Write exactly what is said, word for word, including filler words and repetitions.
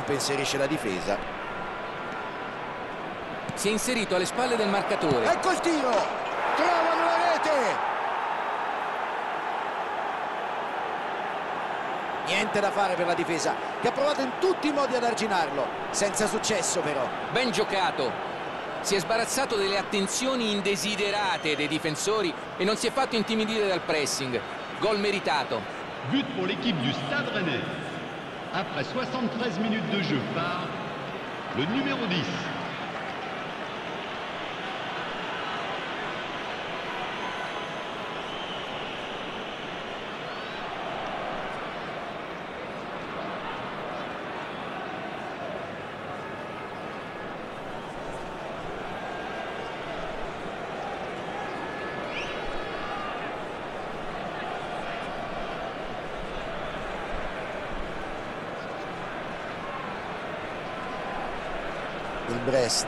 impensierisce la difesa. Si è inserito alle spalle del marcatore. Ecco il tiro! Trovano la rete! Niente da fare per la difesa, che ha provato in tutti i modi ad arginarlo. Senza successo però. Ben giocato. Si è sbarazzato delle attenzioni indesiderate dei difensori e non si è fatto intimidire dal pressing. Gol meritato. But pour l'équipe du Stade Rennais. Après soixante-treize minutes de jeu par le numéro dix. Il Brest